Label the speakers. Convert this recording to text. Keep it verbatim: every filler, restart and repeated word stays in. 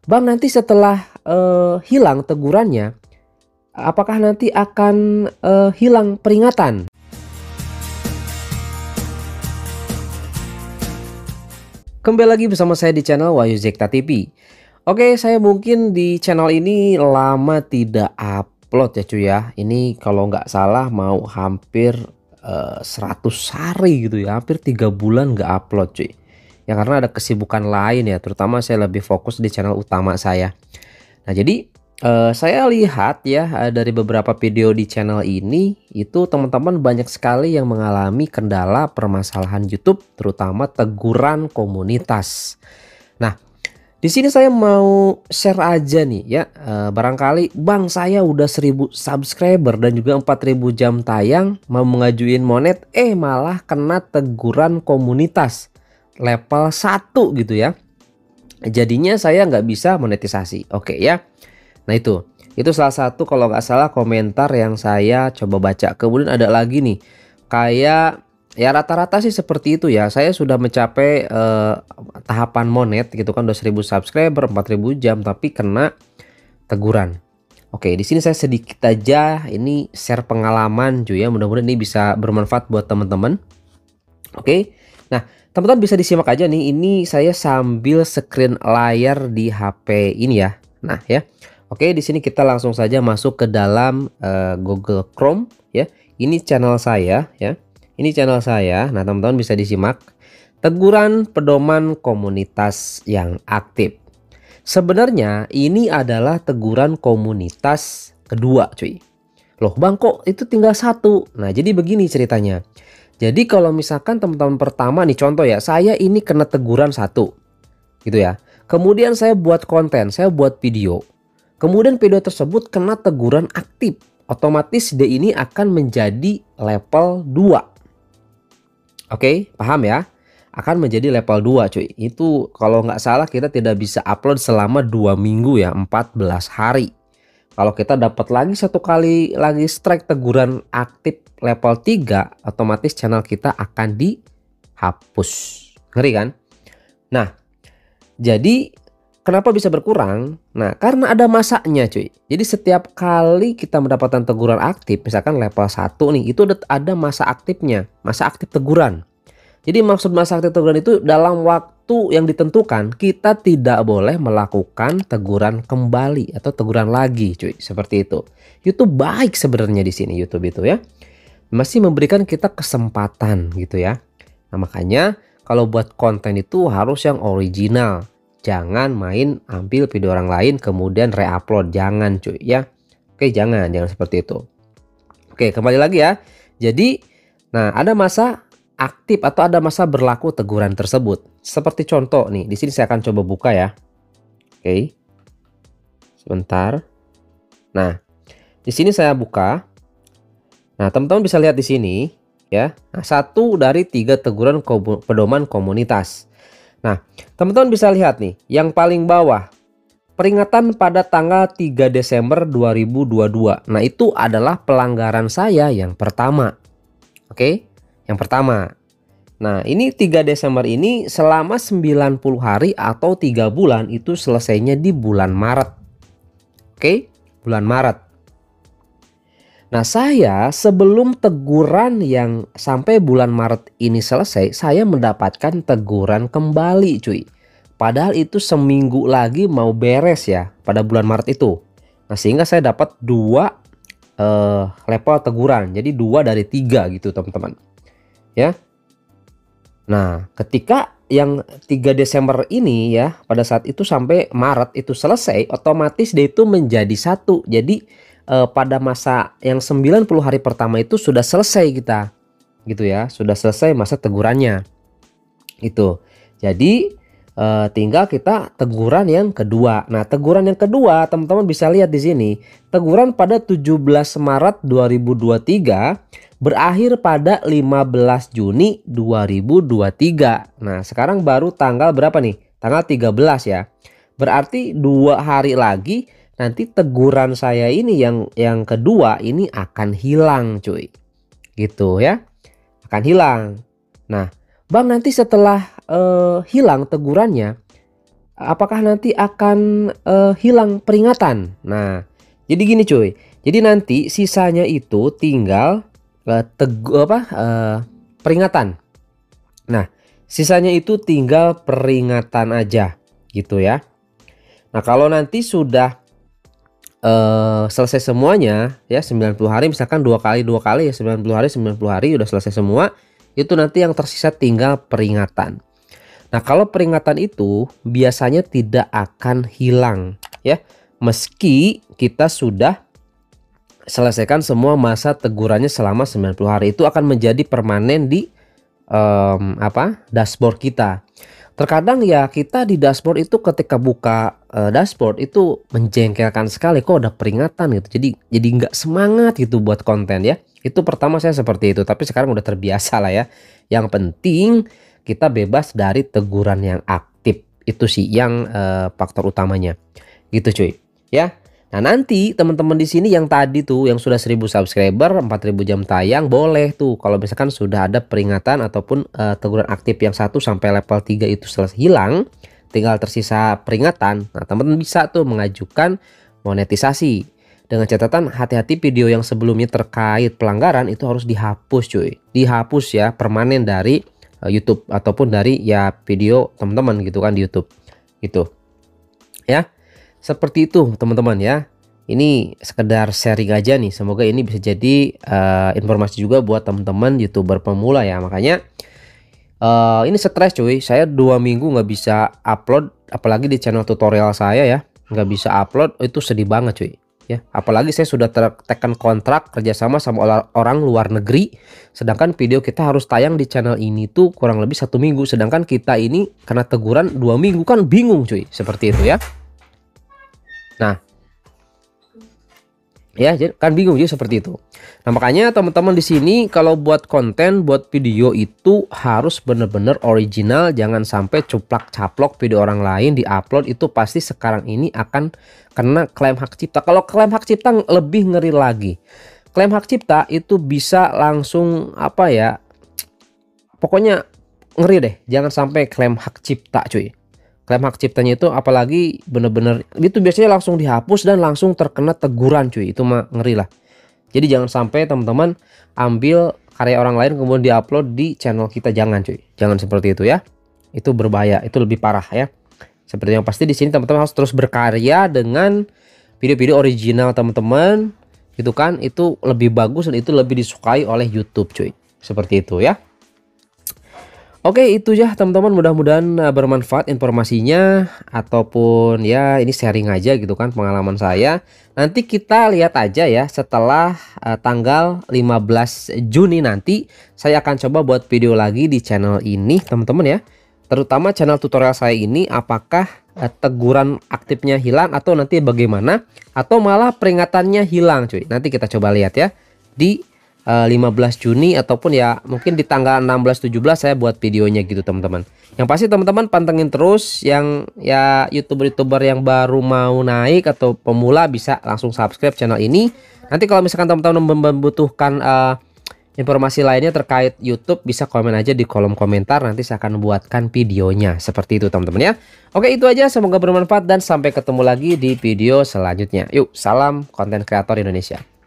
Speaker 1: Bang, nanti setelah uh, hilang tegurannya, apakah nanti akan uh, hilang peringatan? Kembali lagi bersama saya di channel Wahyu Zekta T V. Oke, saya mungkin di channel ini lama tidak upload ya cuy ya. Ini kalau nggak salah mau hampir uh, seratus hari gitu ya, hampir tiga bulan nggak upload cuy. Ya karena ada kesibukan lain ya, terutama saya lebih fokus di channel utama saya. Nah jadi uh, saya lihat ya uh, dari beberapa video di channel ini, itu teman-teman banyak sekali yang mengalami kendala permasalahan YouTube, terutama teguran komunitas. Nah di sini saya mau share aja nih ya, uh, barangkali bang saya udah seribu subscriber dan juga empat ribu jam tayang, mau mengajuin monet eh malah kena teguran komunitas level satu gitu ya. Jadinya saya nggak bisa monetisasi. Oke ya. Nah itu itu salah satu kalau nggak salah komentar yang saya coba baca. Kemudian ada lagi nih, kayak ya rata-rata sih seperti itu ya. Saya sudah mencapai eh, tahapan monet gitu kan, udah seribu subscriber, empat ribu jam, tapi kena teguran. Oke, di sini saya sedikit aja ini share pengalaman cuy ya. Mudah-mudahan ini bisa bermanfaat buat teman-teman. Oke. Nah, teman-teman bisa disimak aja nih. Ini saya sambil screen layar di H P ini ya. Nah, ya. Oke, di sini kita langsung saja masuk ke dalam uh, Google Chrome ya. Ini channel saya ya. Ini channel saya. Nah, teman-teman bisa disimak. Teguran pedoman komunitas yang aktif. Sebenarnya ini adalah teguran komunitas kedua, cuy. Loh, Bang, kok itu tinggal satu? Nah, jadi begini ceritanya. Jadi kalau misalkan teman-teman pertama nih, contoh ya, saya ini kena teguran satu gitu ya. Kemudian saya buat konten, saya buat video. Kemudian video tersebut kena teguran aktif. Otomatis dia ini akan menjadi level dua. Oke, paham ya? Akan menjadi level dua cuy. Itu kalau nggak salah kita tidak bisa upload selama dua minggu ya, empat belas hari. Kalau kita dapat lagi satu kali lagi strike teguran aktif level tiga, otomatis channel kita akan dihapus. Ngeri kan? Nah, jadi kenapa bisa berkurang? Nah, karena ada masanya cuy. Jadi setiap kali kita mendapatkan teguran aktif, misalkan level satu nih, itu ada masa aktifnya, masa aktif teguran. Jadi maksud masa aktif teguran itu dalam waktu yang ditentukan kita tidak boleh melakukan teguran kembali atau teguran lagi, cuy. Seperti itu. YouTube baik sebenarnya di sini YouTube itu ya. Masih memberikan kita kesempatan gitu ya. Nah, makanya kalau buat konten itu harus yang original. Jangan main ambil video orang lain kemudian re-upload, jangan cuy ya. Oke, jangan, jangan seperti itu. Oke, kembali lagi ya. Jadi, nah ada masa aktif atau ada masa berlaku teguran tersebut. Seperti contoh nih, di sini saya akan coba buka ya. Oke. Sebentar. Nah, di sini saya buka. Nah, teman-teman bisa lihat di sini ya. Nah, satu dari tiga teguran pedoman komunitas. Nah, teman-teman bisa lihat nih, yang paling bawah peringatan pada tanggal tiga Desember dua ribu dua puluh dua. Nah, itu adalah pelanggaran saya yang pertama. Oke. Yang pertama. Nah, ini tiga Desember ini selama sembilan puluh hari atau tiga bulan, itu selesainya di bulan Maret. Oke, bulan Maret. Nah, saya sebelum teguran yang sampai bulan Maret ini selesai, saya mendapatkan teguran kembali, cuy. Padahal itu seminggu lagi mau beres ya pada bulan Maret itu. Nah, sehingga saya dapat dua uh, level teguran. Jadi dua dari tiga gitu, teman-teman. Ya. Nah, ketika yang tiga Desember ini ya, pada saat itu sampai Maret itu selesai, otomatis dia itu menjadi satu. Jadi eh, pada masa yang sembilan puluh hari pertama itu sudah selesai kita. Gitu ya, sudah selesai masa tegurannya. Itu. Jadi eh, tinggal kita teguran yang kedua. Nah, teguran yang kedua, teman-teman bisa lihat di sini. Teguran pada tujuh belas Maret dua ribu dua puluh tiga berakhir pada lima belas Juni dua ribu dua puluh tiga. Nah, sekarang baru tanggal berapa nih? Tanggal tiga belas ya. Berarti dua hari lagi nanti teguran saya ini yang yang kedua ini akan hilang, cuy. Gitu ya. Akan hilang. Nah, Bang, nanti setelah uh, hilang tegurannya, apakah nanti akan uh, hilang peringatan? Nah, jadi gini cuy. Jadi nanti sisanya itu tinggal uh, tegu apa uh, peringatan. Nah, sisanya itu tinggal peringatan aja gitu ya. Nah, kalau nanti sudah uh, selesai semuanya ya sembilan puluh hari, misalkan dua kali dua kali ya sembilan puluh hari sembilan puluh hari udah selesai semua, itu nanti yang tersisa tinggal peringatan. Nah, kalau peringatan itu biasanya tidak akan hilang ya, meski kita sudah selesaikan semua masa tegurannya selama sembilan puluh hari. Itu akan menjadi permanen di um, apa dashboard kita. Terkadang ya kita di dashboard itu ketika buka uh, dashboard itu menjengkelkan sekali, kok ada peringatan gitu. Jadi jadi nggak semangat gitu buat konten ya. Itu pertama saya seperti itu, tapi sekarang udah terbiasa lah ya. Yang penting kita bebas dari teguran yang aktif. Itu sih yang uh, faktor utamanya. Gitu cuy. Ya. Nah, nanti teman-teman di sini yang tadi tuh yang sudah seribu subscriber, empat ribu jam tayang, boleh tuh kalau misalkan sudah ada peringatan ataupun uh, teguran aktif yang satu sampai level tiga itu selesai hilang, tinggal tersisa peringatan. Nah, teman-teman bisa tuh mengajukan monetisasi. Dengan catatan hati-hati video yang sebelumnya terkait pelanggaran itu harus dihapus cuy. Dihapus ya, permanen dari uh, YouTube ataupun dari ya video teman-teman gitu kan di YouTube. Gitu. Ya. Seperti itu teman-teman ya. Ini sekedar sharing aja nih. Semoga ini bisa jadi uh, informasi juga buat teman-teman YouTuber pemula ya. Makanya uh, ini stres cuy. Saya dua minggu nggak bisa upload, apalagi di channel tutorial saya ya. Nggak bisa upload, itu sedih banget cuy. Ya, apalagi saya sudah tertekan kontrak kerjasama sama orang luar negeri, sedangkan video kita harus tayang di channel ini tuh kurang lebih satu minggu. Sedangkan kita ini kena teguran dua minggu, kan bingung cuy. Seperti itu ya. Nah, ya kan bingung juga seperti itu. Nah, makanya teman-teman di sini kalau buat konten, buat video itu harus bener-bener original, jangan sampai cuplak-caplok video orang lain diupload. Itu pasti sekarang ini akan kena klaim hak cipta. Kalau klaim hak cipta lebih ngeri lagi. Klaim hak cipta itu bisa langsung apa ya? Pokoknya ngeri deh, jangan sampai klaim hak cipta cuy. Klaim hak ciptanya itu apalagi bener-bener itu biasanya langsung dihapus dan langsung terkena teguran cuy. Itu mah ngeri lah. Jadi jangan sampai teman-teman ambil karya orang lain kemudian diupload di channel kita, jangan cuy. Jangan seperti itu ya. Itu berbahaya, itu lebih parah ya. Seperti yang pasti di sini teman-teman harus terus berkarya dengan video-video original teman-teman. Itu kan itu lebih bagus dan itu lebih disukai oleh YouTube cuy. Seperti itu ya. Oke, itu ya teman-teman, mudah-mudahan bermanfaat informasinya ataupun ya ini sharing aja gitu kan pengalaman saya. Nanti kita lihat aja ya setelah uh, tanggal lima belas Juni nanti saya akan coba buat video lagi di channel ini teman-teman ya. Terutama channel tutorial saya ini apakah uh, teguran aktifnya hilang atau nanti bagaimana atau malah peringatannya hilang cuy. Nanti kita coba lihat ya di lima belas Juni ataupun ya mungkin di tanggal enam belas tujuh belas saya buat videonya gitu teman-teman. Yang pasti teman-teman pantengin terus yang ya YouTuber-YouTuber yang baru mau naik atau pemula bisa langsung subscribe channel ini. Nanti kalau misalkan teman-teman membutuhkan uh, informasi lainnya terkait YouTube bisa komen aja di kolom komentar, nanti saya akan buatkan videonya. Seperti itu teman-teman ya. Oke, itu aja, semoga bermanfaat dan sampai ketemu lagi di video selanjutnya. Yuk, salam konten kreator Indonesia.